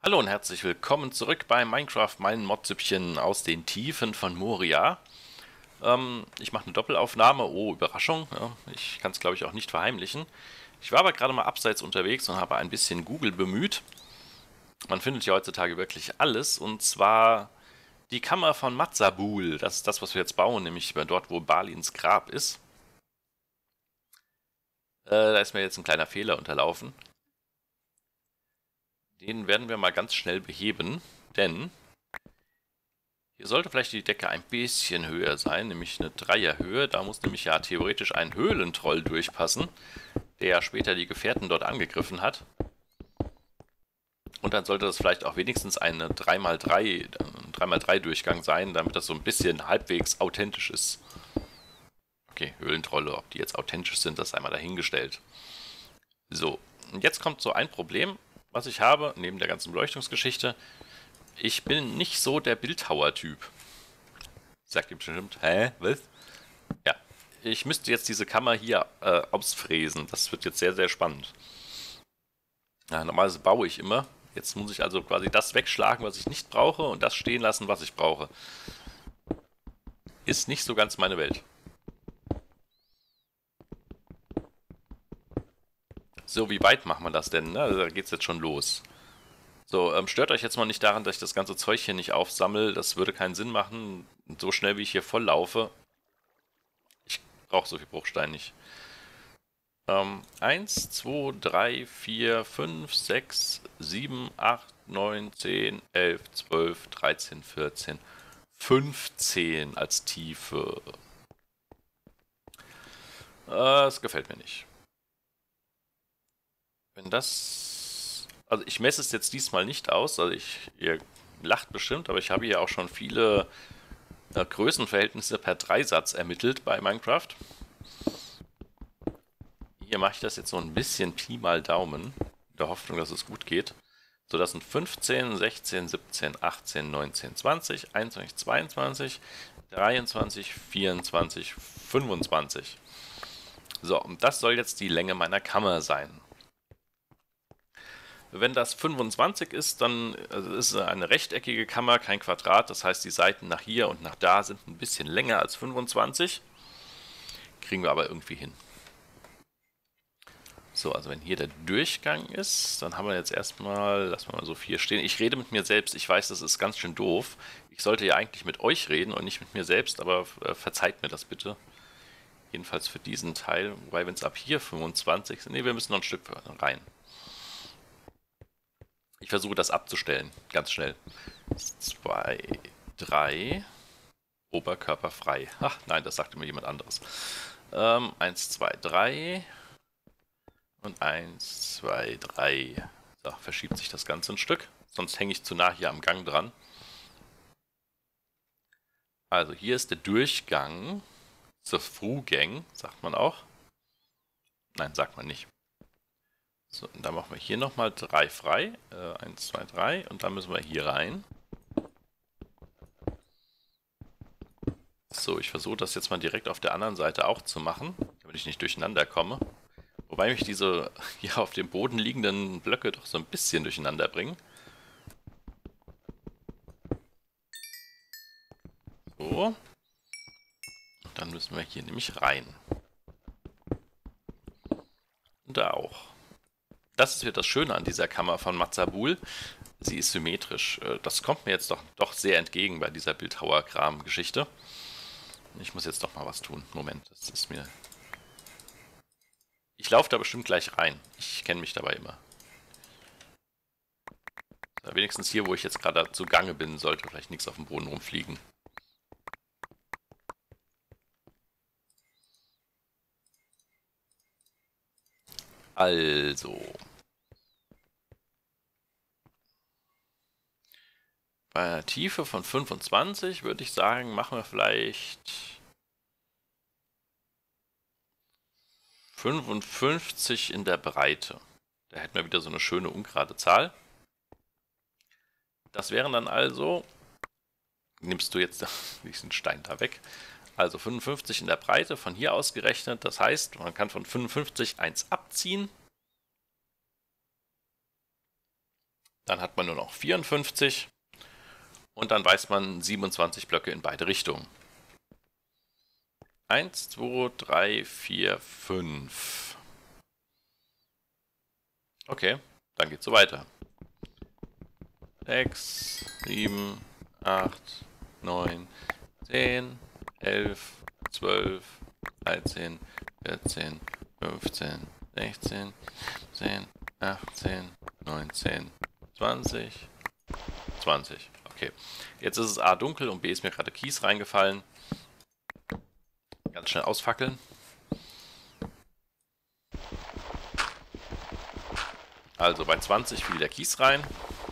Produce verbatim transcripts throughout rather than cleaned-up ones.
Hallo und herzlich willkommen zurück bei Minecraft, mein Modsüppchen aus den Tiefen von Moria. Ähm, ich mache eine Doppelaufnahme, oh Überraschung, ja, ich kann es glaube ich auch nicht verheimlichen. Ich war aber gerade mal abseits unterwegs und habe ein bisschen Google bemüht. Man findet ja heutzutage wirklich alles, und zwar die Kammer von Matzabul. Das ist das, was wir jetzt bauen, nämlich dort, wo Balins Grab ist. Äh, da ist mir jetzt ein kleiner Fehler unterlaufen. Den werden wir mal ganz schnell beheben, denn hier sollte vielleicht die Decke ein bisschen höher sein, nämlich eine Dreierhöhe. Da muss nämlich ja theoretisch ein Höhlentroll durchpassen, der ja später die Gefährten dort angegriffen hat. Und dann sollte das vielleicht auch wenigstens eine drei mal drei, drei mal drei Durchgang sein, damit das so ein bisschen halbwegs authentisch ist. Okay, Höhlentrolle, ob die jetzt authentisch sind, das sei mal dahingestellt. So, und jetzt kommt so ein Problem, was ich habe, neben der ganzen Beleuchtungsgeschichte. Ich bin nicht so der Bildhauer-Typ. Sagt ihr bestimmt, hä, was? Ja, ich müsste jetzt diese Kammer hier äh, ausfräsen. Das wird jetzt sehr, sehr spannend. Ja, normalerweise baue ich immer. Jetzt muss ich also quasi das wegschlagen, was ich nicht brauche, und das stehen lassen, was ich brauche. Ist nicht so ganz meine Welt. So, wie weit macht man das denn? Ne? Da geht's jetzt schon los. So, ähm, stört euch jetzt mal nicht daran, dass ich das ganze Zeug hier nicht aufsammle. Das würde keinen Sinn machen. So schnell wie ich hier voll laufe. Ich brauche so viel Bruchstein nicht. Ähm, eins, zwei, drei, vier, fünf, sechs, sieben, acht, neun, zehn, elf, zwölf, dreizehn, vierzehn, fünfzehn als Tiefe. Äh, Es gefällt mir nicht. Wenn das... Also ich messe es jetzt diesmal nicht aus, also ich... Ihr lacht bestimmt, aber ich habe hier auch schon viele äh, Größenverhältnisse per Dreisatz ermittelt bei Minecraft. Hier mache ich das jetzt so ein bisschen Pi mal Daumen, in der Hoffnung, dass es gut geht. So, das sind fünfzehn, sechzehn, siebzehn, achtzehn, neunzehn, zwanzig, einundzwanzig, zweiundzwanzig, dreiundzwanzig, vierundzwanzig, fünfundzwanzig. So, und das soll jetzt die Länge meiner Kammer sein. Wenn das fünfundzwanzig ist, dann also ist es eine rechteckige Kammer, kein Quadrat. Das heißt, die Seiten nach hier und nach da sind ein bisschen länger als fünfundzwanzig. Kriegen wir aber irgendwie hin. So, also wenn hier der Durchgang ist, dann haben wir jetzt erstmal, lassen wir mal so vier stehen. Ich rede mit mir selbst, ich weiß, das ist ganz schön doof. Ich sollte ja eigentlich mit euch reden und nicht mit mir selbst, aber äh, verzeiht mir das bitte. Jedenfalls für diesen Teil, wobei wenn es ab hier fünfundzwanzig sind, ne, wir müssen noch ein Stück rein. Ich versuche das abzustellen, ganz schnell. Zwei, drei, Oberkörper frei. Ach nein, das sagte mir jemand anderes. Ähm, eins, zwei, drei... Und eins, zwei, drei. So, verschiebt sich das Ganze ein Stück. Sonst hänge ich zu nah hier am Gang dran. Also hier ist der Durchgang. The Through-Gang, sagt man auch. Nein, sagt man nicht. So, und dann machen wir hier nochmal drei frei. Äh, eins, zwei, drei. Und dann müssen wir hier rein. So, ich versuche das jetzt mal direkt auf der anderen Seite auch zu machen, damit ich nicht durcheinander komme. Wobei mich diese hier auf dem Boden liegenden Blöcke doch so ein bisschen durcheinander bringen. So. Und dann müssen wir hier nämlich rein. Und da auch. Das ist wieder das Schöne an dieser Kammer von Matzabul. Sie ist symmetrisch. Das kommt mir jetzt doch, doch sehr entgegen bei dieser Bildhauer-Kram-Geschichte. Ich muss jetzt doch mal was tun. Moment, das ist mir... Ich laufe da bestimmt gleich rein. Ich kenne mich dabei immer. Ja, wenigstens hier, wo ich jetzt gerade zugange bin, sollte vielleicht nichts auf dem Boden rumfliegen. Also. Bei einer Tiefe von fünfundzwanzig würde ich sagen, machen wir vielleicht fünfundfünfzig in der Breite. Da hätten wir wieder so eine schöne ungerade Zahl. Das wären dann also, nimmst du jetzt diesen Stein da weg, also fünfundfünfzig in der Breite von hier aus gerechnet. Das heißt, man kann von fünfundfünfzig eins abziehen. Dann hat man nur noch vierundfünfzig und dann weiß man siebenundzwanzig Blöcke in beide Richtungen. eins, zwei, drei, vier, fünf. Okay, dann geht's so weiter. sechs, sieben, acht, neun, zehn, elf, zwölf, dreizehn, vierzehn, fünfzehn, sechzehn, siebzehn, achtzehn, neunzehn, zwanzig, zwanzig. Okay, jetzt ist es A dunkel und B ist mir gerade Kies reingefallen. Ganz schnell ausfackeln. Also bei zwanzig fiel der Kies rein.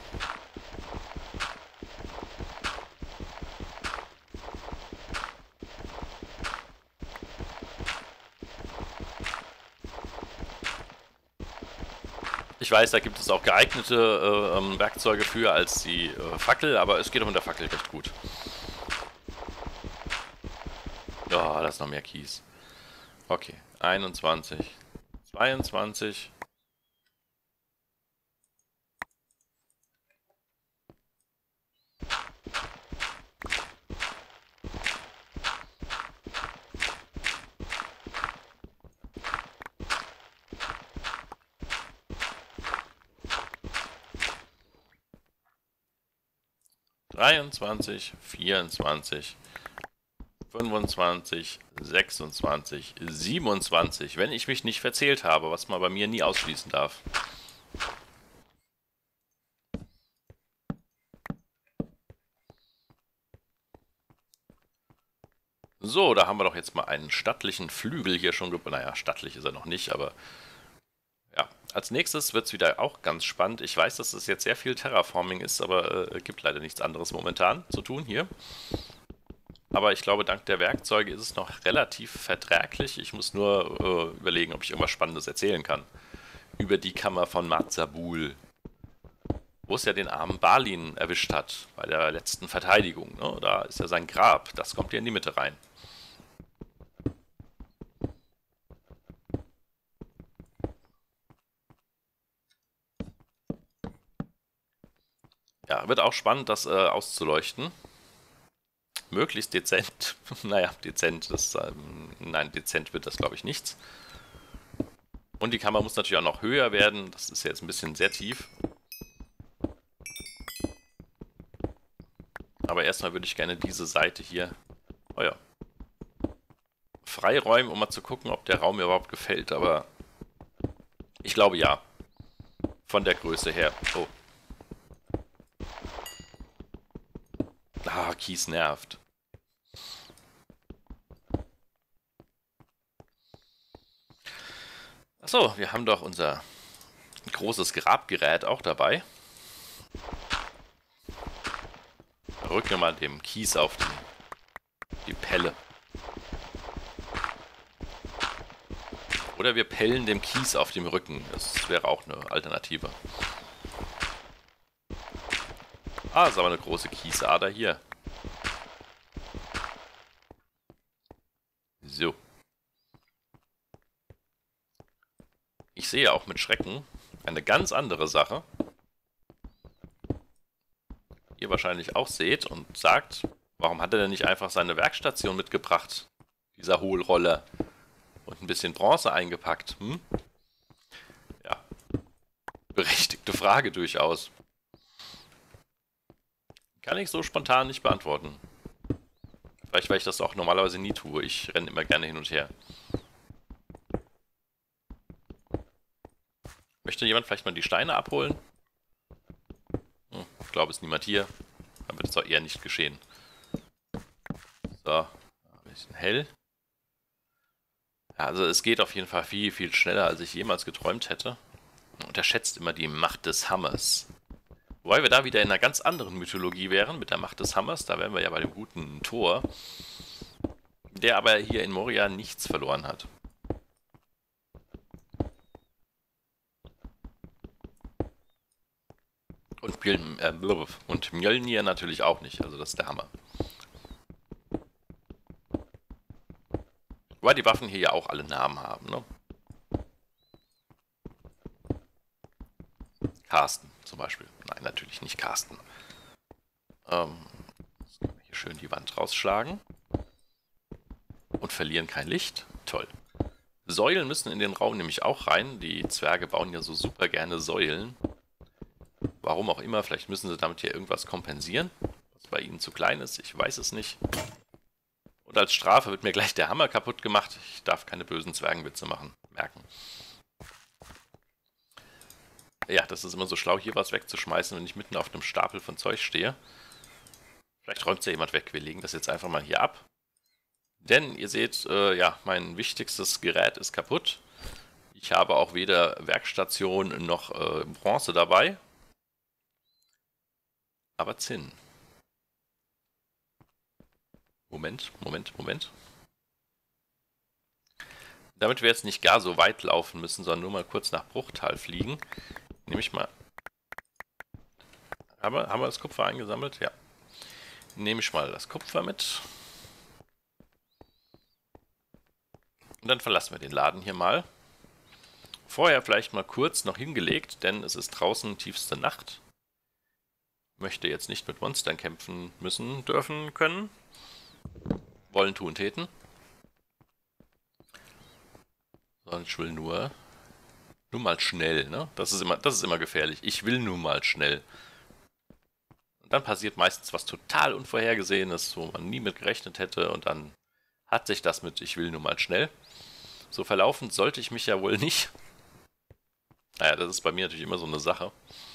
Ich weiß, da gibt es auch geeignete äh, Werkzeuge für als die äh, Fackel, aber es geht auch mit der Fackel recht gut. Ja, oh, da ist noch mehr Kies. Okay, einundzwanzig, zweiundzwanzig. dreiundzwanzig, vierundzwanzig, fünfundzwanzig, sechsundzwanzig, siebenundzwanzig, wenn ich mich nicht verzählt habe, was man bei mir nie ausschließen darf. So, da haben wir doch jetzt mal einen stattlichen Flügel hier schon gebaut. Naja, stattlich ist er noch nicht, aber ja. Als nächstes wird es wieder auch ganz spannend. Ich weiß, dass es jetzt sehr viel Terraforming ist, aber es äh, gibt leider nichts anderes momentan zu tun hier. Aber ich glaube, dank der Werkzeuge ist es noch relativ verträglich. Ich muss nur äh, überlegen, ob ich irgendwas Spannendes erzählen kann. Über die Kammer von Mazabul, wo es ja den armen Balin erwischt hat bei der letzten Verteidigung. Ne? Da ist ja sein Grab. Das kommt hier in die Mitte rein. Ja, wird auch spannend, das äh, auszuleuchten. Möglichst dezent. Naja, dezent, das, ähm, nein, dezent wird das, glaube ich, nichts. Und die Kammer muss natürlich auch noch höher werden. Das ist jetzt ein bisschen sehr tief. Aber erstmal würde ich gerne diese Seite hier, oh ja, freiräumen, um mal zu gucken, ob der Raum mir überhaupt gefällt. Aber ich glaube ja. Von der Größe her. Oh. Ah, Kies nervt. Achso, wir haben doch unser großes Grabgerät auch dabei. Rücken wir mal dem Kies auf die, die Pelle. Oder wir pellen dem Kies auf dem Rücken. Das wäre auch eine Alternative. Ah, ist aber eine große Kiesader hier. So. Ich sehe auch mit Schrecken eine ganz andere Sache. Ihr wahrscheinlich auch seht und sagt, warum hat er denn nicht einfach seine Werkstation mitgebracht? Dieser Hohlroller. Und ein bisschen Bronze eingepackt. Hm? Ja. Berechtigte Frage durchaus. Kann ich so spontan nicht beantworten. Vielleicht, weil ich das auch normalerweise nie tue. Ich renne immer gerne hin und her. Möchte jemand vielleicht mal die Steine abholen? Hm, ich glaube, es ist niemand hier. Dann wird es auch eher nicht geschehen. So, ein bisschen hell. Ja, also es geht auf jeden Fall viel, viel schneller, als ich jemals geträumt hätte. Unterschätzt immer die Macht des Hammers. Wobei wir da wieder in einer ganz anderen Mythologie wären, mit der Macht des Hammers. Da wären wir ja bei dem guten Thor, der aber hier in Moria nichts verloren hat. Und, äh, und Mjölnir natürlich auch nicht, also das ist der Hammer. Wobei die Waffen hier ja auch alle Namen haben, ne? Carsten zum Beispiel. Nein, natürlich nicht Carsten. Ähm, hier schön die Wand rausschlagen. Und verlieren kein Licht. Toll. Säulen müssen in den Raum nämlich auch rein. Die Zwerge bauen ja so super gerne Säulen. Warum auch immer, vielleicht müssen sie damit hier irgendwas kompensieren, was bei ihnen zu klein ist. Ich weiß es nicht. Und als Strafe wird mir gleich der Hammer kaputt gemacht. Ich darf keine bösen Zwergenwitze machen. Merken. Ja, das ist immer so schlau, hier was wegzuschmeißen, wenn ich mitten auf einem Stapel von Zeug stehe. Vielleicht räumt es ja jemand weg. Wir legen das jetzt einfach mal hier ab. Denn ihr seht, äh, ja, mein wichtigstes Gerät ist kaputt. Ich habe auch weder Werkstation noch äh, Bronze dabei. Aber Zinn. Moment, Moment, Moment. Damit wir jetzt nicht gar so weit laufen müssen, sondern nur mal kurz nach Bruchtal fliegen, nehme ich mal... Haben wir, haben wir das Kupfer eingesammelt? Ja. Nehme ich mal das Kupfer mit. Und dann verlassen wir den Laden hier mal. Vorher vielleicht mal kurz noch hingelegt, denn es ist draußen tiefste Nacht. Möchte jetzt nicht mit Monstern kämpfen müssen, dürfen, können. Wollen, tun, täten. Sondern ich will nur... Nur mal schnell, ne? Das ist immer, das ist immer gefährlich. Ich will nur mal schnell. Und dann passiert meistens was total Unvorhergesehenes, wo man nie mit gerechnet hätte. Und dann hat sich das mit ich will nur mal schnell. So verlaufen sollte ich mich ja wohl nicht. Naja, das ist bei mir natürlich immer so eine Sache.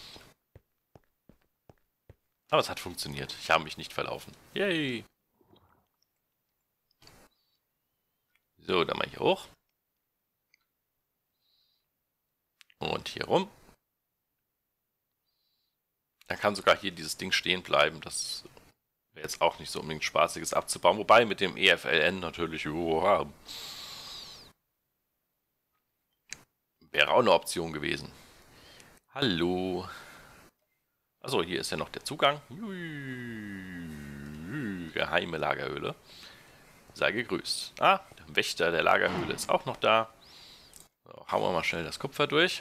Aber es hat funktioniert. Ich habe mich nicht verlaufen. Yay! So, dann mal hier hoch. Und hier rum. Dann kann sogar hier dieses Ding stehen bleiben. Das wäre jetzt auch nicht so unbedingt spaßiges abzubauen. Wobei mit dem E F L N natürlich... Wow, wäre auch eine Option gewesen. Hallo. Achso, hier ist ja noch der Zugang. Geheime Lagerhöhle. Sei gegrüßt. Ah, der Wächter der Lagerhöhle ist auch noch da. So, hauen wir mal schnell das Kupfer durch.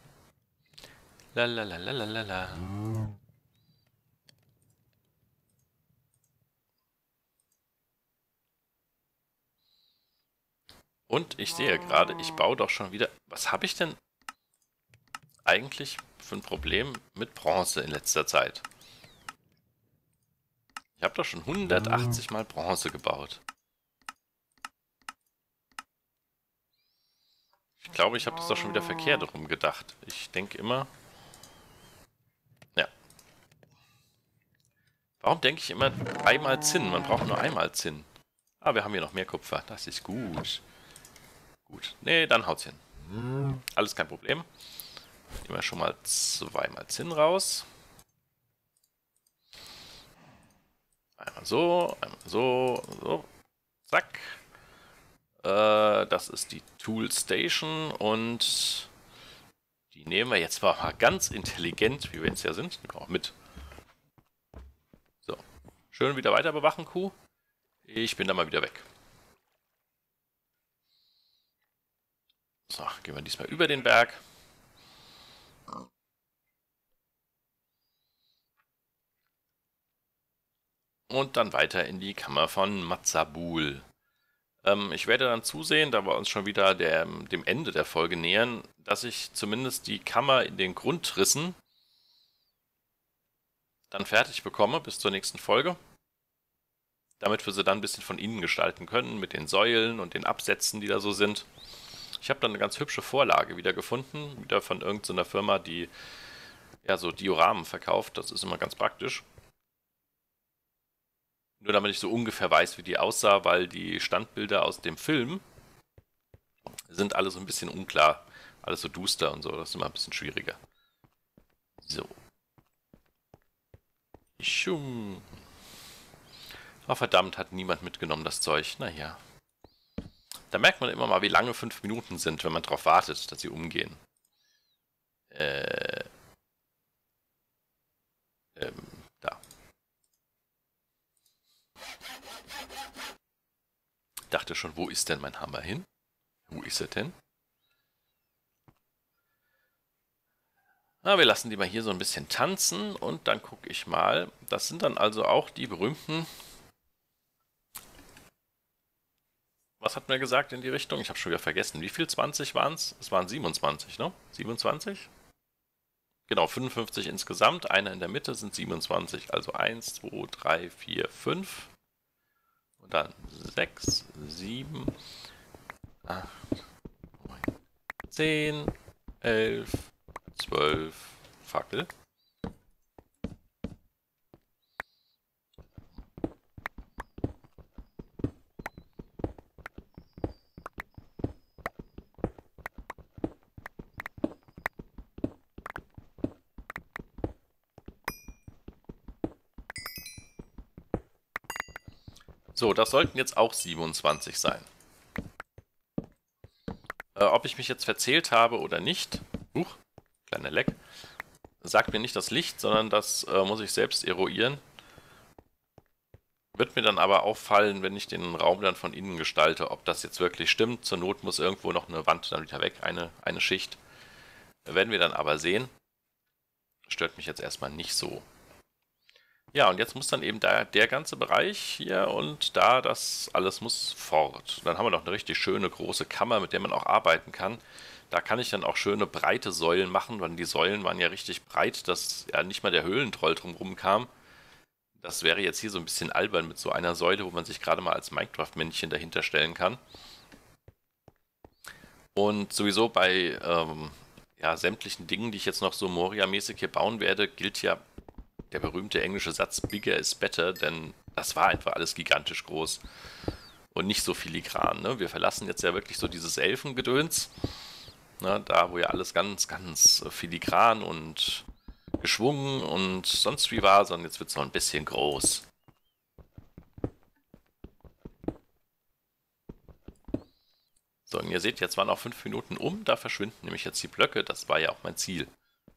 Lalalala. Und ich sehe gerade, ich baue doch schon wieder... Was habe ich denn eigentlich für ein Problem mit Bronze in letzter Zeit? Ich habe doch schon hundertachtzig Mal Bronze gebaut. Ich glaube, ich habe das doch schon wieder verkehrt rum gedacht. Ich denke immer... Ja. Warum denke ich immer einmal Zinn? Man braucht nur einmal Zinn. Ah, wir haben hier noch mehr Kupfer. Das ist gut. Gut. Nee, dann haut's hin. Alles kein Problem. Nehmen wir schon mal zweimal Zinn raus. Einmal so, einmal so, so. Zack. Äh, das ist die Tool Station und die nehmen wir jetzt mal ganz intelligent, wie wir jetzt ja sind, auch mit. So. Schön wieder weiter bewachen, Kuh. Ich bin da mal wieder weg. So, gehen wir diesmal über den Berg. Und dann weiter in die Kammer von Mazabul. Ähm, ich werde dann zusehen, da wir uns schon wieder der, dem Ende der Folge nähern, dass ich zumindest die Kammer in den Grundrissen dann fertig bekomme bis zur nächsten Folge. Damit wir sie dann ein bisschen von innen gestalten können, mit den Säulen und den Absätzen, die da so sind. Ich habe dann eine ganz hübsche Vorlage wieder gefunden, wieder von irgendeiner Firma, die ja so Dioramen verkauft. Das ist immer ganz praktisch. Nur damit ich so ungefähr weiß, wie die aussah, weil die Standbilder aus dem Film sind alle so ein bisschen unklar. Alles so duster und so, das ist immer ein bisschen schwieriger. So. Schum. Oh, verdammt, hat niemand mitgenommen das Zeug. Naja. Da merkt man immer mal, wie lange fünf Minuten sind, wenn man darauf wartet, dass sie umgehen. Äh. Ähm, da. Dachte schon, wo ist denn mein Hammer hin? Wo ist er denn? Na, wir lassen die mal hier so ein bisschen tanzen und dann gucke ich mal. Das sind dann also auch die berühmten. Was hat mir gesagt in die Richtung? Ich habe schon wieder vergessen. Wie viel zwanzig waren es? Es waren siebenundzwanzig, ne? siebenundzwanzig? Genau, fünfundfünfzig insgesamt. Einer in der Mitte sind siebenundzwanzig. Also eins, zwei, drei, vier, fünf. Und dann sechs, sieben, acht, neun, zehn, elf, zwölf. Fackel. So, das sollten jetzt auch siebenundzwanzig sein. Äh, ob ich mich jetzt verzählt habe oder nicht, huch, kleiner Leck, sagt mir nicht das Licht, sondern das äh, muss ich selbst eruieren. Wird mir dann aber auffallen, wenn ich den Raum dann von innen gestalte, ob das jetzt wirklich stimmt. Zur Not muss irgendwo noch eine Wand dann wieder weg, eine, eine Schicht. Werden wir dann aber sehen. Stört mich jetzt erstmal nicht so. Ja, und jetzt muss dann eben da der ganze Bereich hier und da, das alles muss fort. Dann haben wir noch eine richtig schöne große Kammer, mit der man auch arbeiten kann. Da kann ich dann auch schöne breite Säulen machen, weil die Säulen waren ja richtig breit, dass ja nicht mal der Höhlentroll drumherum kam. Das wäre jetzt hier so ein bisschen albern mit so einer Säule, wo man sich gerade mal als Minecraft-Männchen dahinter stellen kann. Und sowieso bei ähm, ja, sämtlichen Dingen, die ich jetzt noch so Moria-mäßig hier bauen werde, gilt ja der berühmte englische Satz Bigger is better, denn das war einfach alles gigantisch groß und nicht so filigran. Ne? Wir verlassen jetzt ja wirklich so dieses Elfengedöns, ne? Da wo ja alles ganz, ganz filigran und geschwungen und sonst wie war, sondern jetzt wird es noch ein bisschen groß. So, und ihr seht, jetzt waren auch fünf Minuten um, da verschwinden nämlich jetzt die Blöcke, das war ja auch mein Ziel.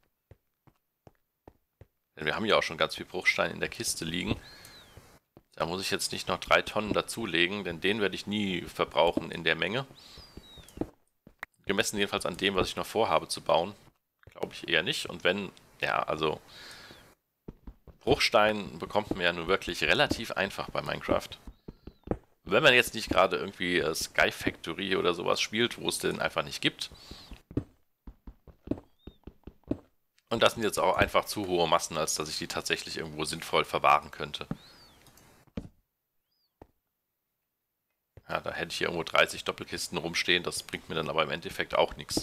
Denn wir haben ja auch schon ganz viel Bruchstein in der Kiste liegen. Da muss ich jetzt nicht noch drei Tonnen dazulegen, denn den werde ich nie verbrauchen in der Menge. Gemessen jedenfalls an dem, was ich noch vorhabe zu bauen, glaube ich eher nicht. Und wenn, ja, also Bruchstein bekommt man ja nun wirklich relativ einfach bei Minecraft. Wenn man jetzt nicht gerade irgendwie Sky Factory oder sowas spielt, wo es den einfach nicht gibt. Und das sind jetzt auch einfach zu hohe Massen, als dass ich die tatsächlich irgendwo sinnvoll verwahren könnte. Ja, da hätte ich hier irgendwo dreißig Doppelkisten rumstehen, das bringt mir dann aber im Endeffekt auch nichts.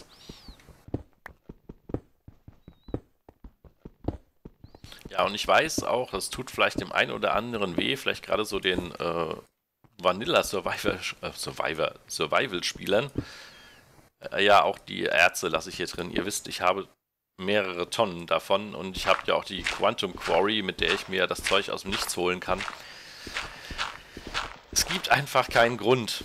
Ja, und ich weiß auch, das tut vielleicht dem einen oder anderen weh, vielleicht gerade so den äh, Vanilla Survivor, äh, Survivor, Survival-Spielern. Äh, ja, auch die Erze lasse ich hier drin. Ihr wisst, ich habe mehrere Tonnen davon und ich habe ja auch die Quantum Quarry, mit der ich mir das Zeug aus dem Nichts holen kann. Es gibt einfach keinen Grund.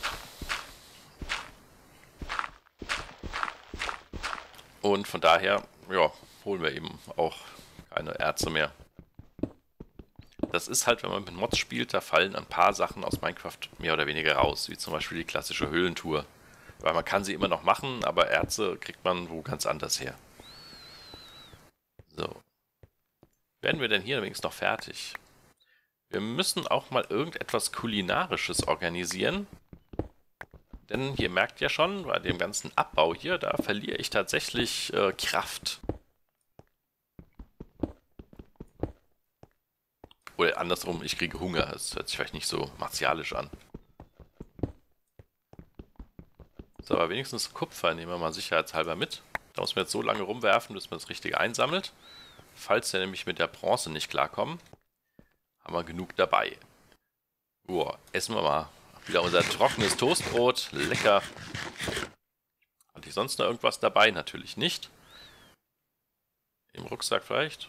Und von daher, ja, holen wir eben auch keine Erze mehr. Das ist halt, wenn man mit Mods spielt, da fallen ein paar Sachen aus Minecraft mehr oder weniger raus, wie zum Beispiel die klassische Höhlentour. Weil man kann sie immer noch machen, aber Erze kriegt man wo ganz anders her. So. Werden wir denn hier übrigens noch fertig? Wir müssen auch mal irgendetwas Kulinarisches organisieren. Denn ihr merkt ja schon, bei dem ganzen Abbau hier, da verliere ich tatsächlich äh, Kraft. Oder andersrum, ich kriege Hunger. Das hört sich vielleicht nicht so martialisch an. So, aber wenigstens Kupfer nehmen wir mal sicherheitshalber mit. Da muss man jetzt so lange rumwerfen, bis man das Richtige einsammelt. Falls wir nämlich mit der Bronze nicht klarkommen, haben wir genug dabei. Boah, essen wir mal wieder unser trockenes Toastbrot. Lecker. Hatte ich sonst noch irgendwas dabei? Natürlich nicht. Im Rucksack vielleicht.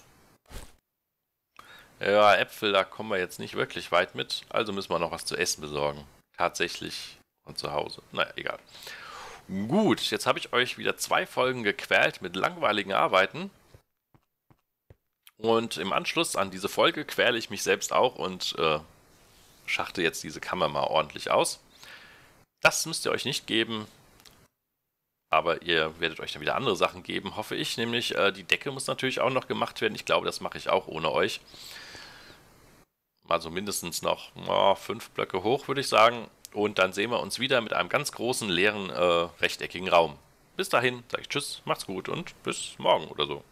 Ja, Äpfel, da kommen wir jetzt nicht wirklich weit mit. Also müssen wir noch was zu essen besorgen. Tatsächlich von zu Hause. Naja, egal. Gut, jetzt habe ich euch wieder zwei Folgen gequält mit langweiligen Arbeiten. Und im Anschluss an diese Folge quäle ich mich selbst auch und äh, schachte jetzt diese Kammer mal ordentlich aus. Das müsst ihr euch nicht geben. Aber ihr werdet euch dann wieder andere Sachen geben, hoffe ich. Nämlich äh, die Decke muss natürlich auch noch gemacht werden. Ich glaube, das mache ich auch ohne euch. Mal so mindestens noch oh, fünf Blöcke hoch, würde ich sagen. Und dann sehen wir uns wieder mit einem ganz großen, leeren, äh, rechteckigen Raum. Bis dahin sage ich Tschüss, macht's gut und bis morgen oder so.